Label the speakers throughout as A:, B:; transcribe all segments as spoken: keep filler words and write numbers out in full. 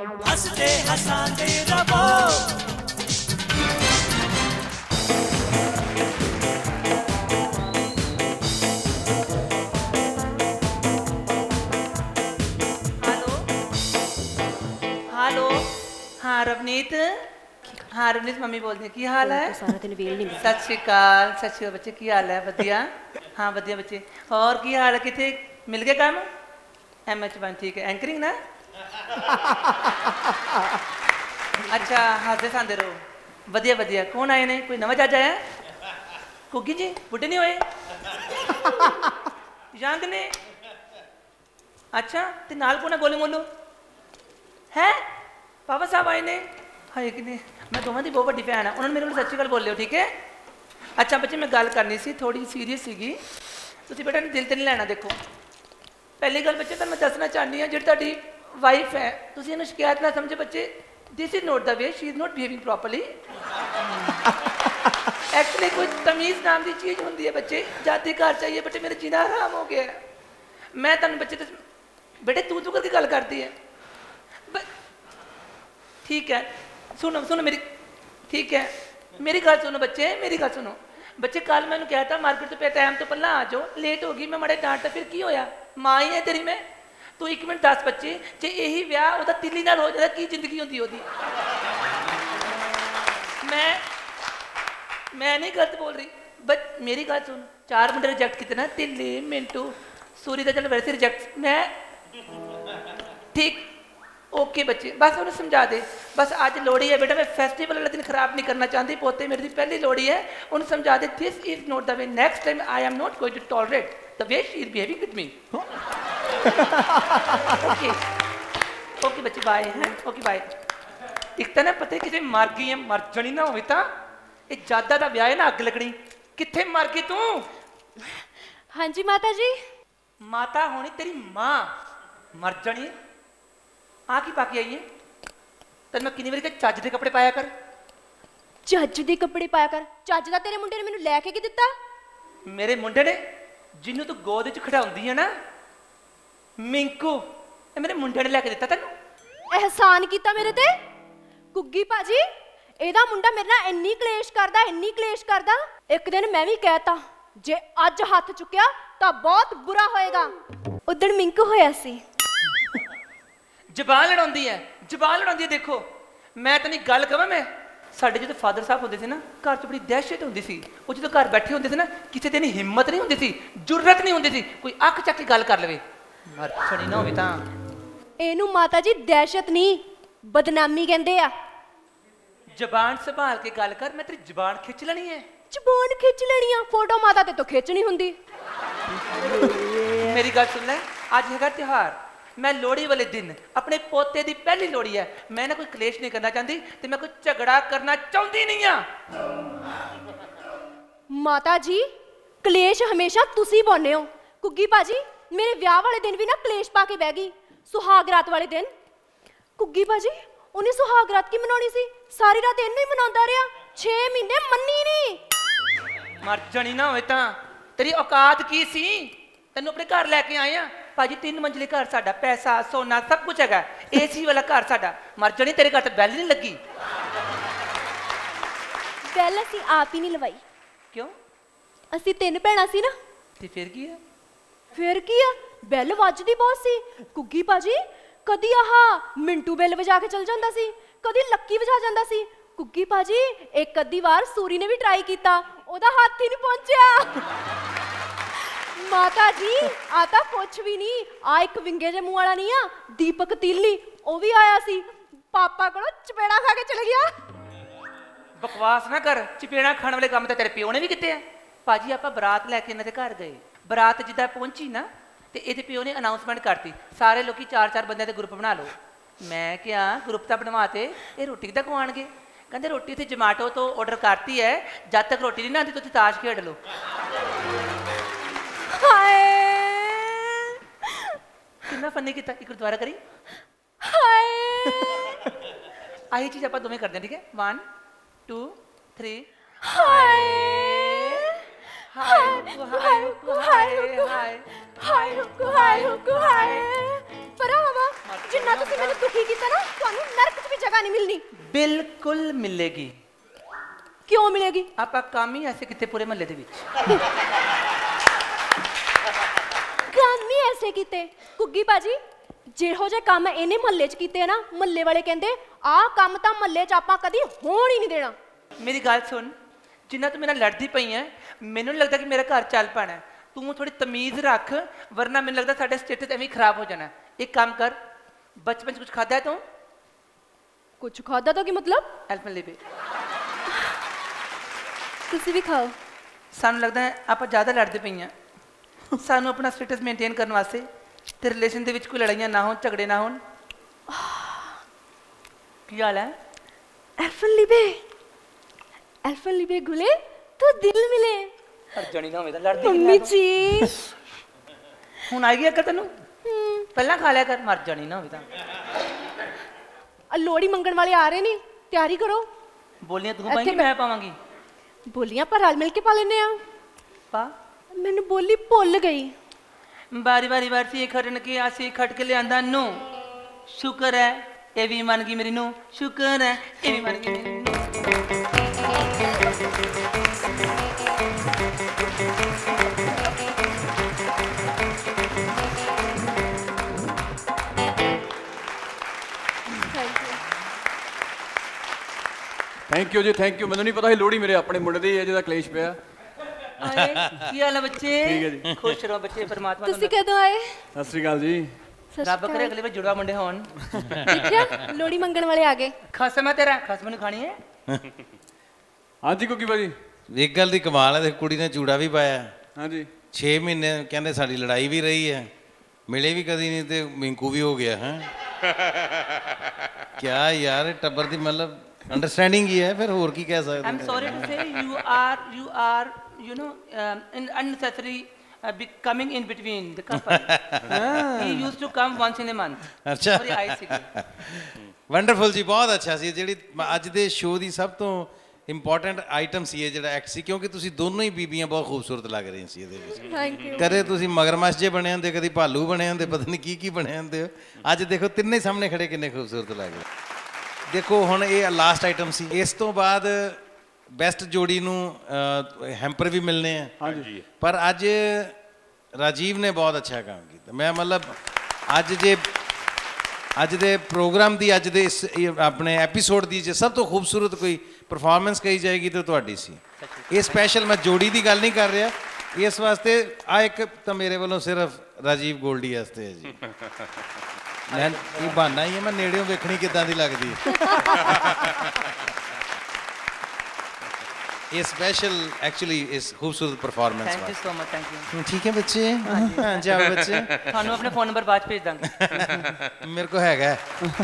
A: हसते हसाते रहो।
B: हेलो हाँ रवनीत, हाँ रवनीत मम्मी बोलती की हाल है?
C: सारा दिन वेल नहीं
B: सत श्री अकाल, सत श्री अकाल बच्चे की हाल है? वधिया हाँ वधिया बच्चे। और की हाल है? कितने मिल गए काम? एम एच वन ठीक है, एंकरिंग ना? अच्छा हसदे खाते रहो, वधिया वधिया। कौन आए ने? कोई नवा जज आया? कुकी जी बुढ़े नहीं होए? यंग ने? अच्छा ते नाल कौन है? गोलू मोलू है? पापा साहब आए ने? हाय कि नहीं, मैं दोवां दी बहुत बड़ी भैन है, उन्होंने मेरे को सच्ची गल बोलियो ठीक है। अच्छा बच्चे मैं गल करनी सी थोड़ी सीरीयस सीगी, तुसीं बेटा दिल ते नहीं लेना। देखो पहली गल बच्चे तो मैं दसना चाहनी हाँ, जिहड़ी तुहाडी वाइफ है तुसीं इहनूं शिकायत ना समझो बच्चे, this is not the way, she is not behaving properly. Actually कोई तमीज़ नाम की चीज़ होंदी है बच्चे, जाति घर चाहिए बच्चे, मेरे जीना हराम हो गया है। मैं तुहानूं बच्चे तो बेटे तू तू करके गल करती है, ठीक है सुनो सुनो मेरी, ठीक है मेरी गल सुनो बच्चे, मेरी गल सुनो बच्चे। कल मैंने कहता मार्केट तो पे टाइम तो पहला आ जाओ, लेट होगी मैं मड़े डांटा, फिर की होया? माँ ही है तेरी मैं। तू एक मिनट दस बच्चे, जे यही ब्याह उहदा तिल्ली नाल हो जाता की जिंदगी होंदी ओहदी? मैं मैं नहीं गलत बोल रही बट मेरी गल सुन, चार मुंडे रिजेक्ट किते ना, तिल्ली मिंटू सूरी का चल वैसे रिजेक्ट मैं ठीक ओके बच्चे, बस उन्हें समझा दे। बस आज लोहड़ी है बेटा, मैं फेस्टिवल वाला दिन खराब नहीं करना चाहती, पोते मेरी पहली लोहड़ी है, उन्हें समझा दे this is not the way, next time I am not going to tolerate the way she is behaving with me. Okay okay बच्चे बाय हैं, ओके बाय। एक तो ना पता है किसे मर गई है, मर जनी ना होवे तां ये जादा दा ब्याह है ना, अग लगनी। किथे मर गई तू?
C: हाँ जी माता जी।
B: माता होनी तेरी मां, मर जानी आ की पाके आई है? तेन मैं कितनी बारी कहा चज दे कपड़े पाया कर।
C: चज दे कपड़े पाया कर? चज दा तेरे मुंडे ने मैनू लैके की दिता?
B: मेरे मुंडे ने जिन्हों तू गोद च खड़ाउंदी है ना, मिंकू, मेरे मुंडे ने लैके दिता तेनू।
C: एहसान कीता मेरे ते? गुग्गी भाजी एदा मुंडा मेरे नाल इन्नी कलेश करदा, इन्नी कलेश करदा, एक दिन मैं भी कहता जे अज हाथ चुकिया तां बहुत बुरा होएगा। उदण मिंकू होया सी।
B: जबान लड़ाउंदी है, जबान लड़ाउंदी है। देखो मैं तैਨੂੰ गल कहां, मैं साडे जो फादर साहब होंदे सी ना, घर च बड़ी दहशत होंदी सी। वो जो घर बैठे होंदे सी ना, किसी दिन हिम्मत नहीं होंदी सी, जुर्रत नहीं होंदी सी कोई अख चक के गल कर लवे, मर छड़ी ना होवे तां।
C: एनू माता जी दहशत नहीं बदनामी कहंदे आ।
B: जबान संभाल के गल कर, मैं तेरी जबान खिंच लेनी है।
C: जबान खिंच लेनी आ? फोटो माता ते तो खिंच नहीं हुंदी।
B: मेरी गल सुन ले, अज हैगा त्योहार, मैं लोहड़ी वाले दिन अपने पोते की पहली लोहड़ी है, मैं ना कोई कलेश नहीं करना चाहती, तो मैं कोई झगड़ा करना चाहती नहीं हाँ।
C: माता जी कलेश हमेशा तुसी पाउने हो। गुग्गी भाजी मेरे ब्याह वाले दिन भी ना कलेश पा के बह गई। सुहाग रात वाले दिन गुग्गी भाजी उन्हें सुहाग रात की मनानी सी, सारी रात इन्नू ही मनाता रहा, छे महीने मन्नी नहीं।
B: मर जानी ना होए तां, तेरी औकात की सी? तेन अपने घर लैके आए हैं भाजी, तीन मंजिले घर साडा, पैसा सोना सब कुछ है, एसी वाला घर साडा। मर जानी तेरे घर तो बैल नहीं लगी।
C: बैल असी आप ही नहीं लवाई।
B: क्यों?
C: असी तीन भैणां सी ना।
B: ते फिर की है?
C: फिर की है, बैल वजदी बहुत सी। गुग्गी भाजी कदी आह मिंटू बैल वजा के चल जाता सी, कदी लक्की वजा जाता सी। गुग्गी भाजी एक अद्धी बार सूरी ने भी ट्राई किया, ओदा हाथ ही नहीं पहुंचा। माता जी आता कुछ भी नहीं, आ एक विंगे जे मुंह वाला नहीं आ, दीपक तिल्ली वो भी आया सी, पापा को चपेड़ा खा के चले गया।
B: बकवास ना कर, चपेड़ा खाने वाले काम तो तेरे प्यो ने भी किते हैं। भाजी आप बरात लैके इन्होंने घर गए, बरात जिदा पहुंची ना तो ये प्यो ने अनाउंसमेंट करती, सारे लोग चार चार बंदे के ग्रुप बना लो। मैं क्या ग्रुप तो बनवाते, ये रोटी किदा खवाणगे? कहते रोटी इतने जोमैटो तो ऑर्डर करती है, जब तक रोटी नहीं ना आती तो ताश खेड लो। कितना फनी किया, एक दोबारा करी। आही चीज आप दोवें करते हैं, ठीक है? One two three. Hi hi hi hi hi hi hi hi hi
C: ਜਿੰਨਾ ਤੁਸੀਂ ਮੈਨੂੰ ਦੁਖੀ ਕੀਤਾ ਨਾ ਤੁਹਾਨੂੰ ਨਰਕ 'ਚ ਵੀ ਜਗ੍ਹਾ ਨਹੀਂ ਮਿਲਣੀ।
B: ਬਿਲਕੁਲ ਮਿਲੇਗੀ।
C: ਕਿਉਂ ਮਿਲੇਗੀ?
B: ਆਪਾਂ ਕੰਮ ਹੀ ਐਸੇ ਕਿਤੇ ਪੂਰੇ ਮਹੱਲੇ ਦੇ ਵਿੱਚ
C: ਕੰਮ ਹੀ ਐਸੇ ਕੀਤੇ ਗੁੱਗੀ ਬਾਜੀ, ਜਿਹੋ ਜਿਹੇ ਕੰਮ ਇਹਨੇ ਮਹੱਲੇ 'ਚ ਕੀਤੇ ਨਾ, ਮਹੱਲੇ ਵਾਲੇ ਕਹਿੰਦੇ ਆਹ ਕੰਮ ਤਾਂ ਮਹੱਲੇ 'ਚ ਆਪਾਂ ਕਦੀ ਹੋਣ ਹੀ ਨਹੀਂ ਦੇਣਾ।
B: ਮੇਰੀ ਗੱਲ ਸੁਣ, ਜਿੰਨਾ ਤੂੰ ਮੇਰੇ ਨਾਲ ਲੜਦੀ ਪਈ ਹੈ ਮੈਨੂੰ ਨਹੀਂ ਲੱਗਦਾ ਕਿ ਮੇਰਾ ਘਰ ਚੱਲ ਪਾਣਾ। ਤੂੰ ਥੋੜੀ ਤਮੀਜ਼ ਰੱਖ, ਵਰਨਾ ਮੈਨੂੰ ਲੱਗਦਾ ਸਾਡਾ ਸਟੇਟਸ ਐਵੇਂ ਖਰਾਬ ਹੋ ਜਾਣਾ। ਇੱਕ ਕੰਮ ਕਰ, ਬਚਪਨ 'ਚ ਕੁਝ ਖਾਦਾ ਹੈ ਤੂੰ?
C: ਕੁਝ ਖਾਦਾ ਤਾਂ ਕੀ ਮਤਲਬ?
B: ਐਲਪਨਲੀਬੇ।
C: ਤੁਸੀਂ ਵੀ ਖਾਓ।
B: ਸਾਨੂੰ ਲੱਗਦਾ ਹੈ ਆਪਾਂ ਜ਼ਿਆਦਾ ਲੜਦੇ ਪਈਆਂ। ਸਾਨੂੰ ਆਪਣਾ ਸਟੇਟਸ ਮੇਨਟੇਨ ਕਰਨ ਵਾਸਤੇ ਤੇ ਰਿਲੇਸ਼ਨ ਦੇ ਵਿੱਚ ਕੋਈ ਲੜਾਈਆਂ ਨਾ ਹੋਣ, ਝਗੜੇ ਨਾ ਹੋਣ। ਕੀ ਹਾਲ ਹੈ?
C: ਐਲਫਨਲੀਬੇ, ਐਲਫਨਲੀਬੇ ਗੁਲੇ ਤੂੰ ਦਿਲ ਮਿਲੇ।
B: ਹਰ ਜਣੀ ਨਾ ਹੋਵੇ ਤਾਂ ਲੜਦੀ
C: ਮੰਮੀ ਜੀ
B: ਹੁਣ ਆ ਗਈ ਅਕਲ ਤੈਨੂੰ? ਪਹਿਲਾਂ ਖਾ ਲਿਆ ਕਰ, ਮਰ ਜਾਣੀ ਨਾ ਹੋਵੇ ਤਾਂ।
C: ਲੋੜੀ ਮੰਗਣ ਵਾਲੇ ਆ ਰਹੇ ਨੇ, ਤਿਆਰੀ ਕਰੋ।
B: ਬੋਲੀਆਂ ਤੂੰ ਪਾਏਂਗੀ ਮੈਂ ਪਾਵਾਂਗੀ?
C: ਬੋਲੀਆਂ ਪਰ ਰਲ ਮਿਲ ਕੇ ਪਾ ਲੈਨੇ ਆ।
B: ਪਾ।
C: ਮੈਨੂੰ ਬੋਲੀ ਭੁੱਲ ਗਈ।
B: ਬਾਰੀ ਬਾਰੀ ਵਾਰ ਸੀ ਖੜਨ ਕੇ ਆਸੀ ਖਟ ਕੇ ਲਿਆਂਦਾ ਨੂੰ, ਸ਼ੁਕਰ ਹੈ ਇਹ ਵੀ ਮੰਨ ਗਈ ਮੇਰੀ ਨੂੰ, ਸ਼ੁਕਰ ਹੈ ਇਹ ਵੀ ਮੰਨ ਗਈ ਮੇਰੀ ਨੂੰ।
D: ਥੈਂਕ ਯੂ ਜੀ, ਥੈਂਕ ਯੂ। ਮੈਨੂੰ ਨਹੀਂ ਪਤਾ ਸੀ ਲੋਹੜੀ ਮੇਰੇ ਆਪਣੇ ਮੁੰਡੇ ਦੀ ਹੈ ਜਿਹਦਾ ਕਲੇਸ਼ ਪਿਆ।
B: ਕੀ ਹਾਲ ਹੈ ਬੱਚੇ?
D: ਠੀਕ ਹੈ ਜੀ।
B: ਖੁਸ਼ ਰਹੋ ਬੱਚੇ, ਪਰਮਾਤਮਾ
C: ਤੁਸੀਂ ਕਦੋਂ ਆਏ?
D: ਸਤਿ ਸ੍ਰੀ ਅਕਾਲ ਜੀ।
B: ਰੱਬ ਕਰੇ ਅਗਲੇ ਵਾਰ ਜੁੜਵਾ ਮੁੰਡੇ ਹੋਣ।
C: ਦੇਖਿਆ ਲੋੜੀ ਮੰਗਣ ਵਾਲੇ ਆ ਗਏ।
B: ਖਸਮ ਹੈ ਤੇਰਾ, ਖਸਮ ਨੂੰ ਖਾਣੀ ਹੈ।
D: ਹਾਂਜੀ ਕੁੱਕੀ ਭਾਜੀ।
E: ਇੱਕ ਗੱਲ ਦੀ ਕਮਾਲ ਹੈ, ਤੇ ਕੁੜੀ ਨੇ ਚੂੜਾ ਵੀ ਪਾਇਆ।
D: ਹਾਂਜੀ
E: ਛੇ ਮਹੀਨੇ ਕਹਿੰਦੇ ਸਾਡੀ ਲੜਾਈ ਵੀ ਰਹੀ ਹੈ, ਮਿਲੇ ਵੀ ਕਦੀ ਨਹੀਂ, ਤੇ ਮਿੰਕੂ ਵੀ ਹੋ ਗਿਆ ਹੈ। ਕਿਆ ਯਾਰ ਟੱਬਰ ਦੀ ਮਤਲਬ ਅੰਡਰਸਟੈਂਡਿੰਗ ਹੀ ਹੈ, ਫਿਰ ਹੋਰ ਕੀ ਕਹਿ ਸਕਦੇ।
B: I'm sorry to say you are you are you know um, in unnecessary uh, be coming in between the couple. He used to come once in a month.
E: ਅੱਛਾ
B: ਬੜੀ ਆਈ ਸੀ।
E: ਵੰਡਰਫੁਲ ਜੀ, ਬਹੁਤ ਅੱਛਾ ਸੀ। ਜਿਹੜੀ ਅੱਜ ਦੇ ਸ਼ੋਅ ਦੀ ਸਭ ਤੋਂ ਇੰਪੋਰਟੈਂਟ ਆਈਟਮ ਸੀ ਇਹ ਜਿਹੜਾ ਐਕਟ ਸੀ, ਕਿਉਂਕਿ ਤੁਸੀਂ ਦੋਨੋਂ ਹੀ ਬੀਬੀਆਂ ਬਹੁਤ ਖੂਬਸੂਰਤ ਲੱਗ ਰਹੀਆਂ ਸੀ ਇਹਦੇ ਵਿੱਚ।
C: Thank you.
E: ਕਦੇ ਤੁਸੀਂ ਮਗਰਮੱਛ ਜੇ ਬਣੇ ਹੁੰਦੇ, ਕਦੀ ਭਾਲੂ ਬਣੇ ਹੁੰਦੇ, ਪਤਾ ਨਹੀਂ ਕੀ ਕੀ ਬਣੇ ਹੁੰਦੇ ਹੋ। ਅੱਜ ਦੇਖੋ ਤਿੰਨੇ ਸਾਹਮਣੇ ਖੜੇ ਕਿੰਨੇ ਖੂਬਸੂਰਤ ਲੱਗ ਰਹੇ। ਦੇਖੋ ਹੁਣ ਇਹ ਲਾਸਟ ਆਈਟਮ ਸੀ, ਇਸ ਤੋਂ ਬਾਅਦ ਬੈਸਟ ਜੋੜੀ ਨੂੰ ਹੈਂਪਰ ਵੀ ਮਿਲਨੇ ਆ।
D: ਹਾਂਜੀ।
E: ਪਰ ਅੱਜ ਰਾਜੀਵ ਨੇ ਬਹੁਤ ਅੱਛਾ ਕੰਮ ਕੀਤਾ। ਮੈਂ ਮਤਲਬ ਅੱਜ ਜੇ ਅੱਜ ਦੇ ਪ੍ਰੋਗਰਾਮ ਦੀ, ਅੱਜ ਦੇ ਇਸ ਆਪਣੇ ਐਪੀਸੋਡ ਦੀ ਜੇ ਸਭ ਤੋਂ ਖੂਬਸੂਰਤ ਕੋਈ ਪਰਫਾਰਮੈਂਸ ਕਹੀ ਜਾਏਗੀ ਤਾਂ ਤੁਹਾਡੀ ਸੀ। ਇਹ ਸਪੈਸ਼ਲ ਮੈਂ ਜੋੜੀ ਦੀ ਗੱਲ ਨਹੀਂ ਕਰ ਰਿਹਾ, ਇਸ ਵਾਸਤੇ ਆ ਇੱਕ ਤਾਂ ਮੇਰੇ ਵੱਲੋਂ ਸਿਰਫ ਰਾਜੀਵ ਗੋਲਡੀ ਵਾਸਤੇ ਹੈ ਜੀ। ਮੈਂ ਇਹ ਬਹਾਨਾ ਹੀ ਹੈ, ਮੈਂ ਨੇੜਿਓਂ ਵੇਖਣੀ ਕਿੱਦਾਂ ਦੀ ਲੱਗਦੀ ਹੈ। ਇਹ ਸਪੈਸ਼ਲ ਐਕਚੁਅਲੀ ਇਸ ਖੂਬਸੂਰਤ performance
B: thank you so much. Thank you.
E: ਠੀਕ ਹੈ ਬੱਚੇ, ਹਾਂ ਜਾਓ ਬੱਚੇ।
B: ਤੁਹਾਨੂੰ ਆਪਣੇ ਫੋਨ ਨੰਬਰ ਬਾਅਦ ਭੇਜ ਦਾਂਗੇ।
E: ਮੇਰੇ ਕੋ ਹੈਗਾ।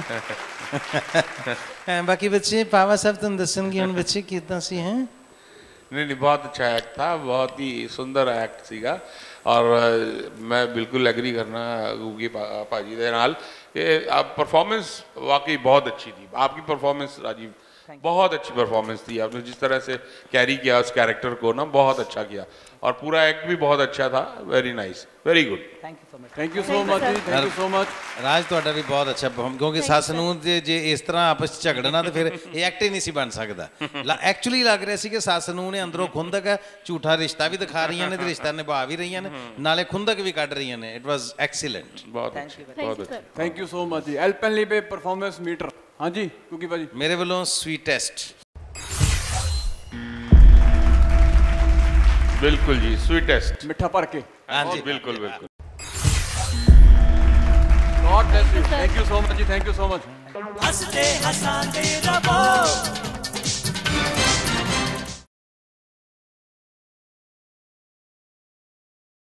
E: ਬਾਕੀ ਬੱਚੇ ਪਾਵਾ ਸਾਹਿਬ ਤੁਹਾਨੂੰ ਦੱਸਣਗੇ ਹੁਣ ਬੱਚੇ ਕਿੱਦਾਂ ਸੀ। ਹੈ
F: नहीं नहीं बहुत अच्छा एक्ट था, बहुत ही सुंदर एक्ट सीगा। और मैं बिल्कुल एग्री करना गुगी भाजी दे नाल कि आप परफॉर्मेंस वाकई बहुत अच्छी थी। आपकी परफॉर्मेंस राजीव बहुत अच्छी परफॉर्मेंस थी। आपने जिस तरह से कैरी किया उस कैरेक्टर को ना, बहुत अच्छा किया। और पूरा एक्ट भी बहुत अच्छा था। Very nice, very good.
B: Thank you so much.
D: Thank you so much ਜੀ, thank you so much.
E: Raj ਤੁਹਾਡਾ ਵੀ ਬਹੁਤ ਅੱਛਾ perform- ਕਿਉਂਕਿ ਸੱਸ ਨੂੰ ਜੇ ਜੇ ਇਸ ਤਰ੍ਹਾਂ ਆਪਸ 'ਚ ਝਗੜਨਾ ਤਾਂ ਫਿਰ ਇਹ ਐਕਟ ਹੀ ਨਹੀਂ ਸੀ ਬਣ ਸਕਦਾ। ਐਕਚੁਅਲੀ ਲੱਗ ਰਿਹਾ ਸੀ ਕਿ ਸੱਸ ਨੂੰ ਨੇ ਅੰਦਰੋਂ ਖੁੰਦਕ ਹੈ, ਝੂਠਾ ਰਿਸ਼ਤਾ ਵੀ ਦਿਖਾ ਰਹੀਆਂ ਨੇ ਤੇ ਰਿਸ਼ਤਾ ਨਿਭਾ ਵੀ ਰਹੀਆਂ ਨੇ, ਨਾਲੇ ਖੁੰਦਕ ਵੀ ਕੱਢ ਰਹੀਆਂ ਨੇ। It was excellent.
F: बहुत
B: ਥੈਂਕ
F: अच्छा,
B: ਯੂ।
F: बहुत अच्छा।
D: ਥੈਂਕ ਯੂ ਸੋ ਮਚ ਜੀ। ਐਲਪਨਲੀਬੇ ਪਰਫਾਰਮੈਂਸ ਮੀਟਰ। ਹਾਂਜੀ ਕੁੱਕੀ ਭਾਜੀ।
E: ਮੇਰੇ ਵੱਲੋਂ ਸਵੀਟੈਸਟ।
F: बिल्कुल जी, स्वीटेस्ट।
D: ਮਿੱਠਾ ਭਰ ਕੇ।
E: हाँ जी।
F: बिल्कुल बिल्कुल।
D: God bless you. Thank you so much जी, थैंक यू सो मच।
A: हंसते हंसाते रहो।